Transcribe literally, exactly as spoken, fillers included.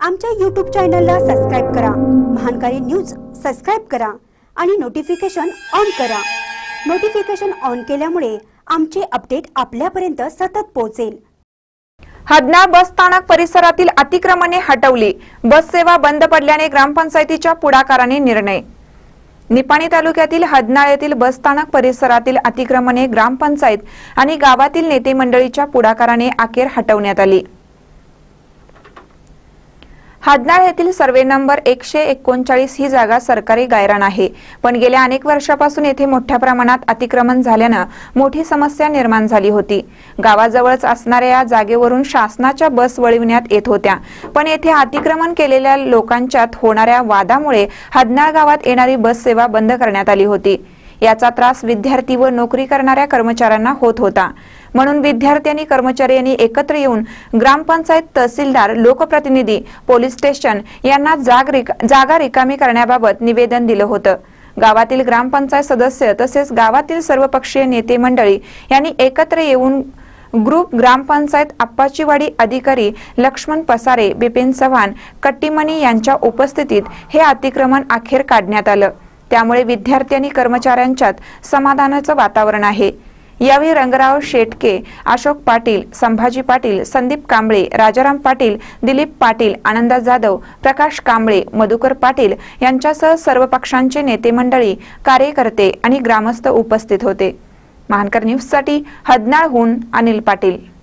आमच्या यूट्यूब चॅनलला सबस्क्राइब करा, महानकारी न्यूज सबस्क्राइब करा आणि नोटिफिकेशन ऑन करा। नोटिफिकेशन ऑन केल्यामुळे आमचे अपडेट आपल्यापर्यंत सतत पोहोचेल। हदनाळ बस स्थानक परिसरातील अतिक्रमणे हटवली, बस सेवा बंद पडल्याने ग्रामपंचायतीच्या पुढाकाराने निर्णय। निपाणी तालुक्यातील हदनाळ येथील बस स्थानक परिसरातील अतिक्रमणे ग्रामपंचायत आणि गावातील नेते मंडळीच्या पुढाकाराने अखेर हटवण्यात आली। हदनाळ येथील सर्वे नंबर एकशे एकोणचाळीस ही जागा सरकारी गायरान आहे, पण गेल्या अनेक वर्षापासून येथे मोठ्या प्रमाणात अतिक्रमण झाल्याने मोठी समस्या निर्माण झाली होती। गावाजवळच असणाऱ्या या जागेवरून शासनाच्या बस वळविण्यात येत होत्या, पण येथे अतिक्रमण केलेल्या लोकांच्यात होणाऱ्या वादामुळे हदनाळ गावात येणारी बस सेवा बंद करण्यात आली होती। याचा त्रास विद्यार्थी व नोकरी करणाऱ्या कर्मचाऱ्यांना होत होता, म्हणून विद्यार्थी आणि कर्मचारी यांनी एकत्र येऊन ग्रामपंचायत, तहसीलदार, लोकप्रतिनिधी, पोलीस स्टेशन यांना जागा रिकामी करण्याबाबत निवेदन दिलं होतं। गावातील ग्रामपंचायत सदस्य तसेच गावातील सर्वपक्षीय नेते मंडळी यांनी एकत्र येऊन ग्रुप ग्रामपंचायत आप्पाचीवाडी अधिकारी लक्ष्मण पसारे, बिपिन चव्हाण, कट्टीमणी यांच्या उपस्थितीत हे अतिक्रमण अखेर काढण्यात आलं। त्यामुळे विद्यार्थी आणि कर्मचाऱ्यांच्यात समाधानाचं वातावरण आहे। यावेळी रंगराव शेटके, अशोक पाटील, संभाजी पाटील, संदीप कांबळे, राजाराम पाटील, दिलीप पाटील, आनंदा जाधव, प्रकाश कांबळे, मधुकर पाटील यांच्यासह सर्व पक्षांचे नेते मंडळी, कार्यकर्ते आणि ग्रामस्थ उपस्थित होते। महानकर न्यूजसाठी हदनाळहून अनिल पाटील।